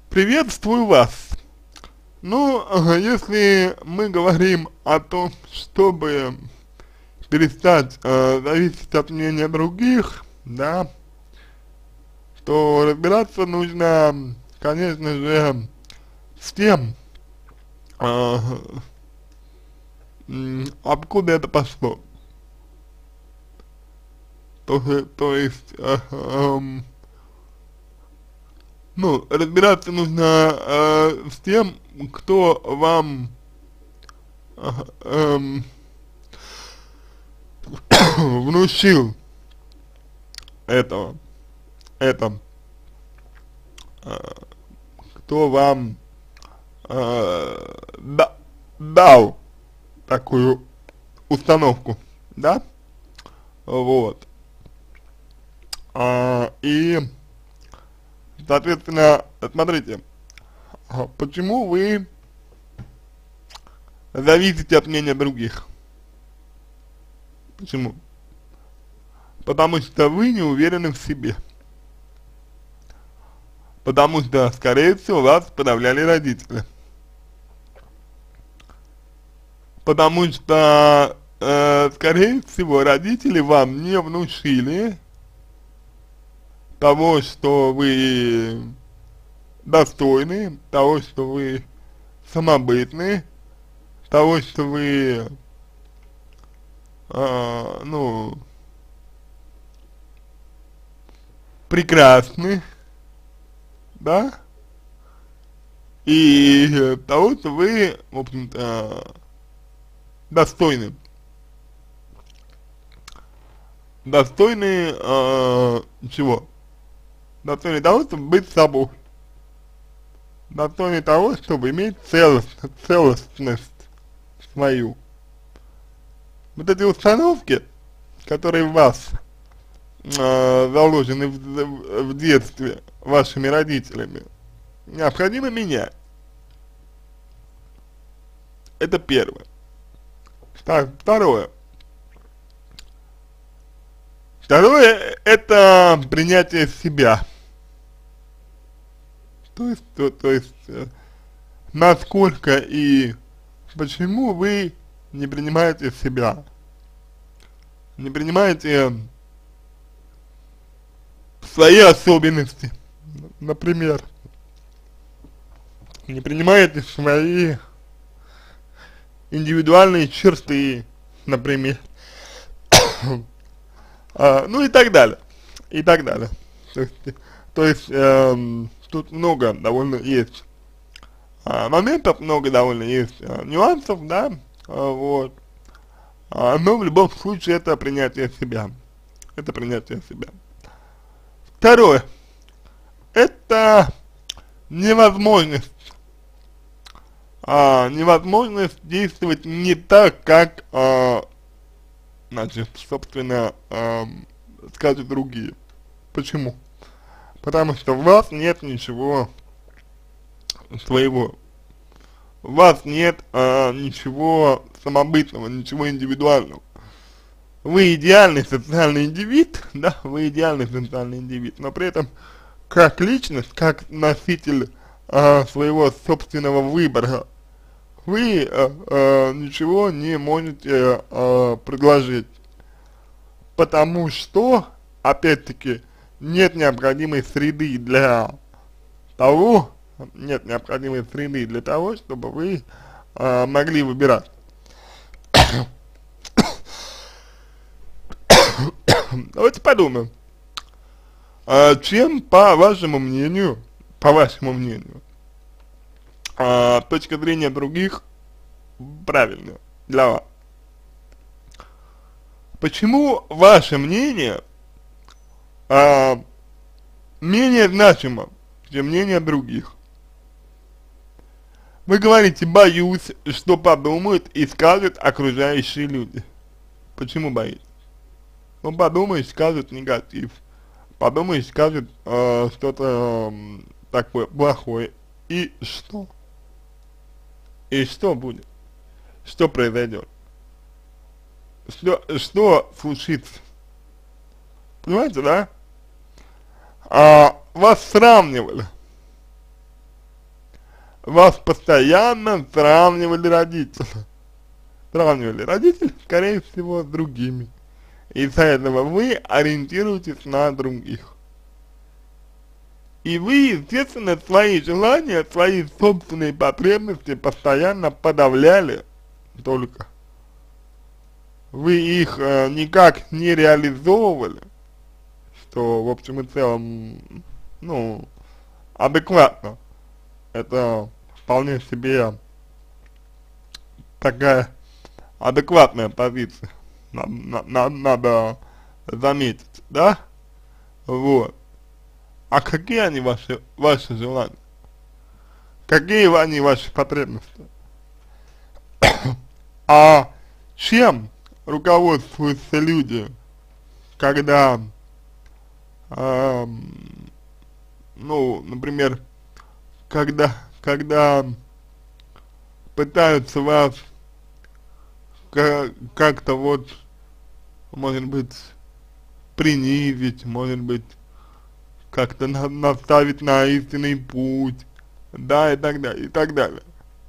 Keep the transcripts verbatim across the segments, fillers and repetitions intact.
Приветствую вас. Ну, ага, если мы говорим о том, чтобы перестать э, зависеть от мнения других, да, то разбираться нужно, конечно же, с тем, э, м, откуда это пошло. То, е- то есть, э, эм, ну, разбираться нужно э, с тем, кто вам э, эм, внушил этого, это, кто вам э, да, дал такую установку, да, вот, а, и, соответственно, смотрите, а почему вы зависите от мнения других, почему? Потому что вы не уверены в себе, потому что, скорее всего, вас подавляли родители, потому что, э, скорее всего, родители вам не внушили того, что вы достойны, того, что вы самобытны, того, что вы, а, ну, прекрасны, да, и э, того, что вы, в общем-то, достойны, достойны, а, чего? Достойны того, чтобы быть собой, достойны того, чтобы иметь целость, целостность свою. Вот эти установки, которые в вас э, заложены в, в, в детстве вашими родителями, необходимо менять. Это первое. Так, второе. Второе – это принятие себя. То есть, то, то есть э, насколько и почему вы не принимаете себя, не принимаете свои особенности, например, не принимаете свои индивидуальные черты, например, а, ну и так далее, и так далее. То есть, то есть эм, тут много довольно есть а, моментов, много довольно есть а, нюансов, да, а, вот, а, но в любом случае это принятие себя, это принятие себя. Второе, это невозможность, а, невозможность действовать не так, как, а, значит, собственно, а, скажут другие. Почему? Потому что у вас нет ничего своего, у вас нет а, ничего самобытного, ничего индивидуального. Вы идеальный социальный индивид, да, вы идеальный социальный индивид, но при этом как личность, как носитель а, своего собственного выбора, вы а, а, ничего не можете а, предложить, потому что, опять-таки, нет необходимой среды для того, нет необходимой среды для того, чтобы вы а, могли выбирать. Давайте подумаем, а, чем, по вашему мнению, по вашему мнению, а, точка зрения других правильная для вас? Почему ваше мнение а, менее значимо, чем мнение других? Вы говорите: боюсь, что подумают и скажут окружающие люди. Почему боитесь? Ну, подумаешь, скажут негатив, подумаешь, скажут э, что-то э, такое плохое. И что? И что будет? Что произойдет? Что, что случится? Понимаете, да? А, вас сравнивали. вас постоянно сравнивали родители. Сравнивали родители, скорее всего, с другими. Из-за этого вы ориентируетесь на других. И вы, естественно, свои желания, свои собственные потребности постоянно подавляли только. Вы их э, никак не реализовывали, что, в общем и целом, ну, адекватно. Это вполне себе такая адекватная позиция, надо, надо, надо заметить, да? Вот. А какие они ваши, ваши желания? Какие они ваши потребности? А чем руководствуются люди, когда, эм, ну, например, когда, когда пытаются вас как-то вот, может быть, принизить, может быть, как-то на, наставить на истинный путь, да, и так далее, и так далее.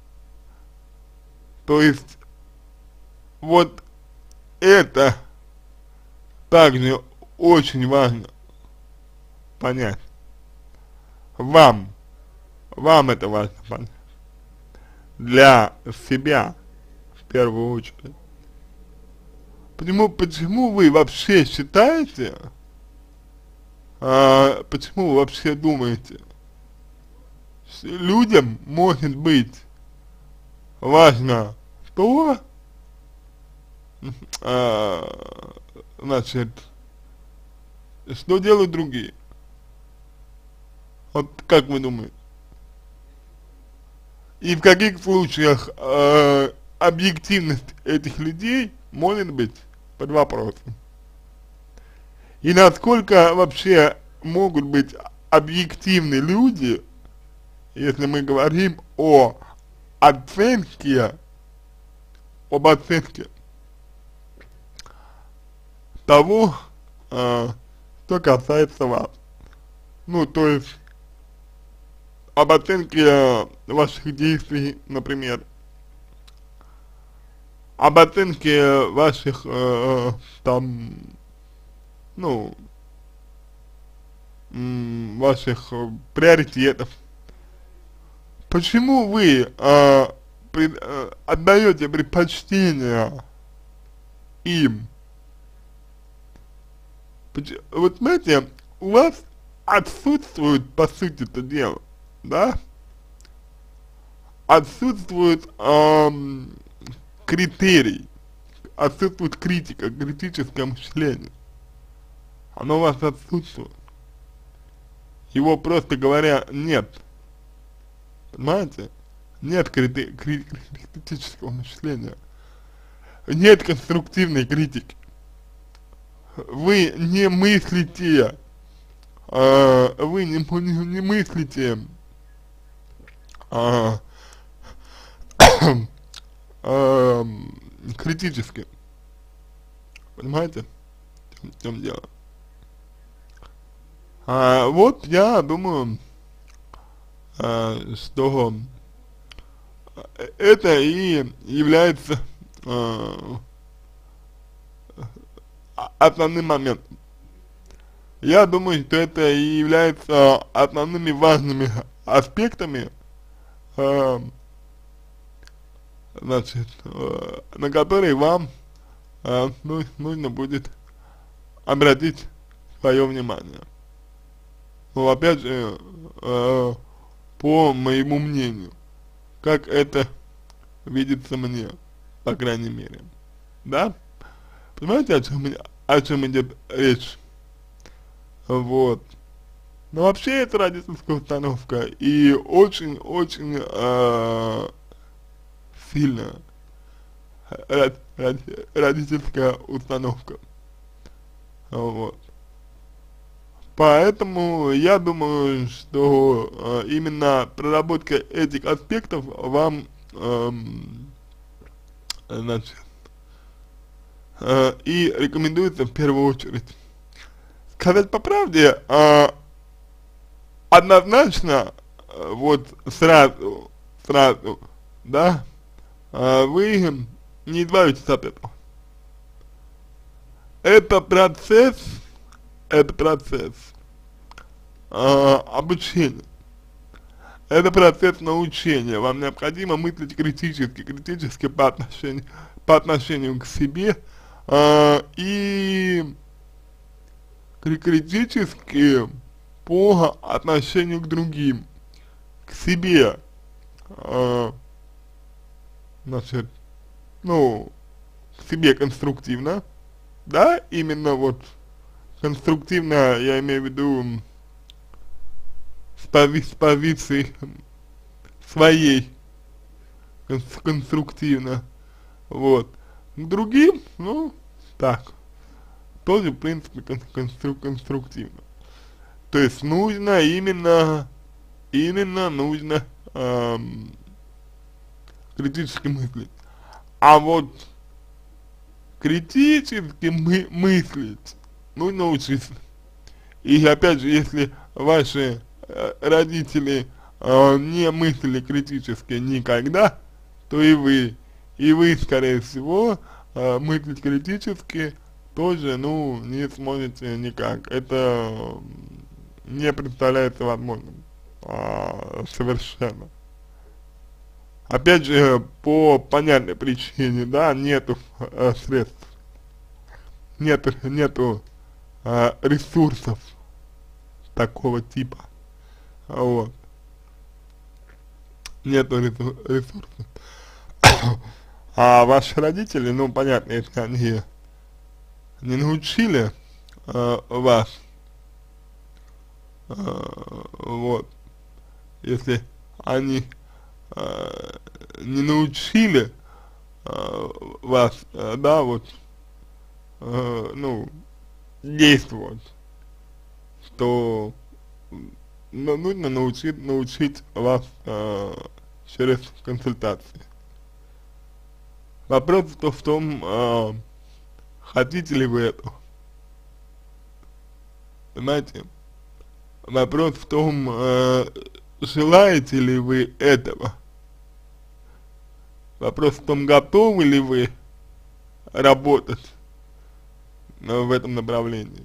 То есть, вот это также очень важно понять. Вам, вам это важно понять. Для себя, в первую очередь. Почему, почему вы вообще считаете, а, почему вы вообще думаете, что людям может быть важно то, а, значит, что делают другие? Вот как вы думаете? И в каких случаях э, объективность этих людей может быть под вопросом? И насколько вообще могут быть объективны люди, если мы говорим о оценке, об оценке того, э, что касается вас. Ну, то есть, об оценке ваших действий, например, об оценке ваших, э, там, ну, ваших э, приоритетов. Почему вы э, пред, э, отдаете предпочтение им? Поч вот знаете, у вас отсутствует, по сути это дело, да, отсутствует эм, критерий, отсутствует критика, критическое мышление. Оно у вас отсутствует. Его, просто говоря, нет. Понимаете? Нет крити кри критического мышления. Нет конструктивной критики. Вы не мыслите, э, вы не, не, не мыслите э, э, критически. Понимаете, в чем дело? А, вот я думаю, а, что это и является а, основным моментом. Я думаю, что это и является основными важными аспектами, а, значит, а, на которые вам а, ну, нужно будет обратить свое внимание. Ну, опять же, э, по моему мнению, как это видится мне, по крайней мере, да? Понимаете, о чем, о чем идет речь? Вот. Но вообще это родительская установка, и очень-очень э, сильная родительская установка. Вот. Поэтому я думаю, что э, именно проработка этих аспектов вам, э, значит, э, и рекомендуется в первую очередь. Сказать по правде, э, однозначно, э, вот сразу сразу, да, а, вы не избавитесь от этого. Это процесс, это процесс а, обучения. Это процесс научения. Вам необходимо мыслить критически, критически по отношению, по отношению к себе э, и критически по отношению к другим, к себе. Э, значит, ну, к себе конструктивно, да, именно вот конструктивно, я имею в виду с, пози с позиции своей, конструктивно, вот. К другим, ну, так, тоже, в принципе, констру конструктивно. То есть нужно именно, именно нужно эм, критически мыслить. А вот критически мы мыслить нужно учиться. И опять же, если ваши э, родители э, не мыслили критически никогда, то и вы, и вы, скорее всего, э, мыслить критически тоже, ну, не сможете никак. Это не представляется возможным а, совершенно. Опять же, по понятной причине, да, нету э, средств, нету, нету э, ресурсов такого типа, вот, нету ресурсов. А ваши родители, ну, понятно, если они не научили э, вас, э, вот, если они э, не научили э, вас, э, да, вот, э, ну, действовать, то ну, нужно научить, научить вас э, через консультации. Вопрос в том, э, хотите ли вы этого, понимаете? Вопрос в том, э, желаете ли вы этого. Вопрос в том, готовы ли вы работать э, в этом направлении.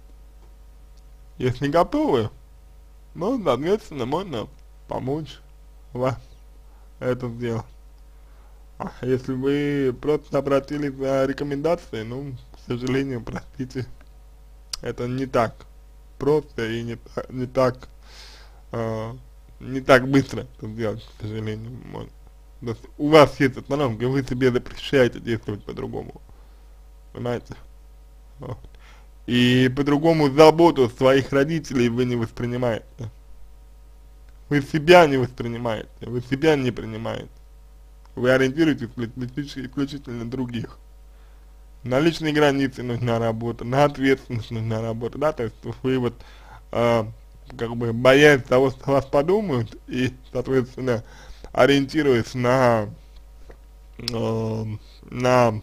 Если готовы, ну, соответственно, можно помочь вам это сделать. А если вы просто обратились за рекомендацией, ну, к сожалению, простите, это не так просто и не, не так, э, не так быстро это сделать, к сожалению. Можно. То есть у вас есть остановка, вы себе запрещаете действовать по-другому, понимаете? Вот. И по-другому заботу своих родителей вы не воспринимаете. Вы себя не воспринимаете, вы себя не принимаете. Вы ориентируетесь исключительно на других. На личные границы нужна работа, на ответственность нужна работа, да, то есть вы вот, э, как бы боясь того, что вас подумают, и, соответственно, ориентируясь на, э, на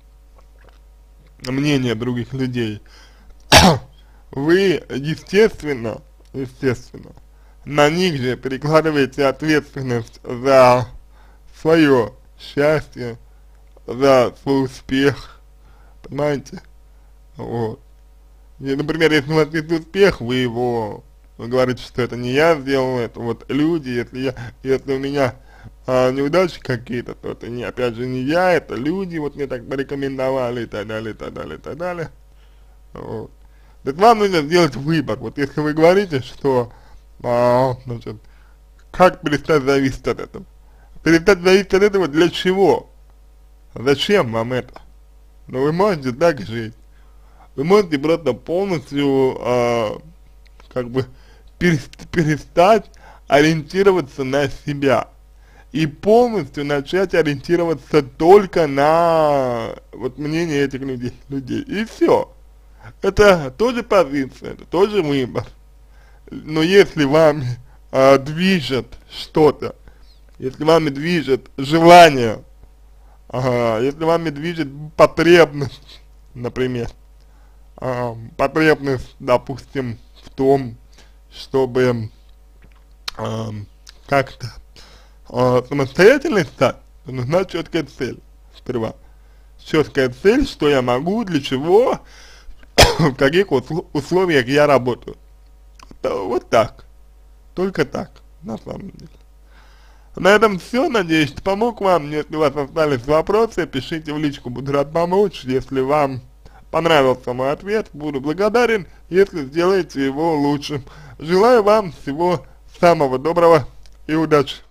мнение других людей, вы, естественно, естественно, на них же перекладываете ответственность за свое счастье, за свой успех, понимаете? Вот. И, например, если у вас есть успех, вы его, вы говорите, что это не я сделал, это вот люди, если я, если у меня а, неудачи какие-то, то это не, опять же, не я, это люди, вот мне так порекомендовали, и так далее, и так далее, и так далее. Вот. Так вам нужно сделать выбор. Вот если вы говорите, что, а, значит, как перестать зависеть от этого? Перестать зависеть от этого для чего? Зачем вам это? Но вы можете так жить. Вы можете просто полностью, э, как бы, перестать ориентироваться на себя. И полностью начать ориентироваться только на вот мнение этих людей. людей. И все. Это тоже позиция, это тоже выбор. Но если вами э, движет что-то, если вами движет желание, ага, если вами движет потребность, например, а, потребность, допустим, в том, чтобы а, как-то э, самостоятельной стать, то нужна четкая цель сперва. Четкая цель, что я могу, для чего, в каких условиях я работаю. Вот, вот так. Только так, на самом деле. На этом все. Надеюсь, что помог вам. Если у вас остались вопросы, пишите в личку, буду рад помочь. Если вам понравился мой ответ, буду благодарен, если сделаете его лучшим. Желаю вам всего самого доброго и удачи.